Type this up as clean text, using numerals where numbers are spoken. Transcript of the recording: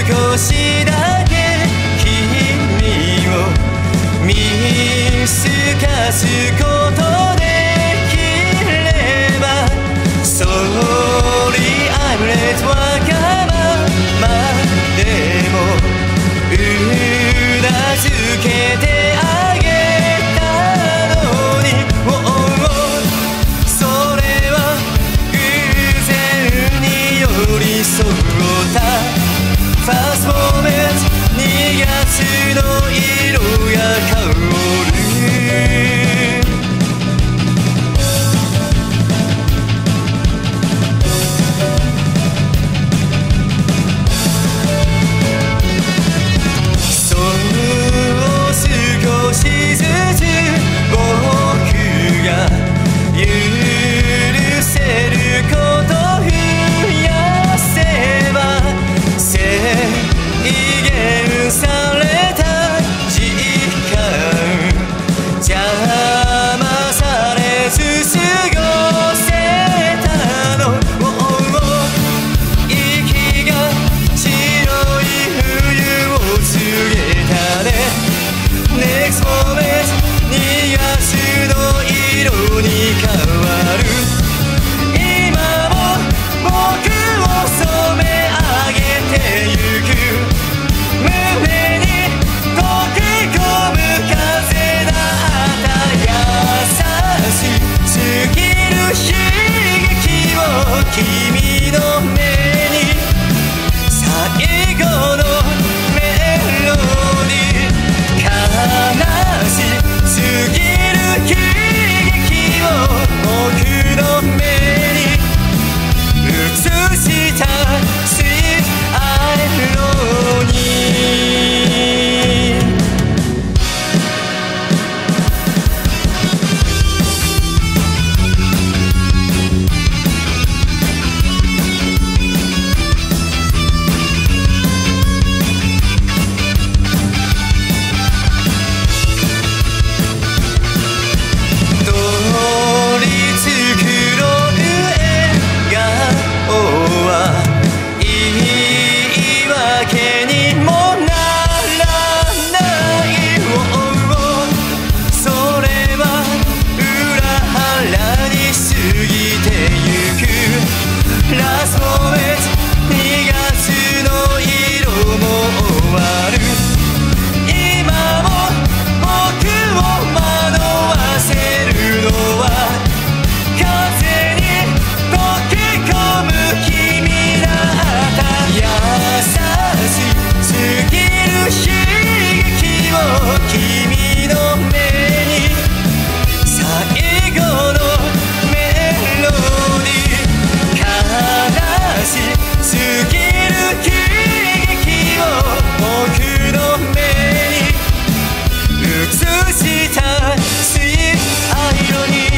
少しだけ君を見透かすことできれば Sorry I'm late わがままでもうなずけてあげたのに、それは偶然に寄り添ったファーストモーメント2月の色が香るそう少しずつ僕が許せること増やせば制限された時間邪魔されず過ごせたの、息が白い冬を告げたね Next moment 2月の色に変わる今も僕を染め上げてゆく胸に溶け込む風だった優しすぎる悲劇を君の目に最後のメロディー悲しすぎる悲劇を僕の目に映したスイートアイロニー通り作ろう笑顔はいいわけにもならないそれは裏腹に過ぎてゆくラストモーメント2月の色も終わる今も僕を惑わせるのは風に溶け込む君だった優しすぎる悲劇を君の目に最後のメロディー悲しすぎる悲劇を僕の目に映したスイートアイロニー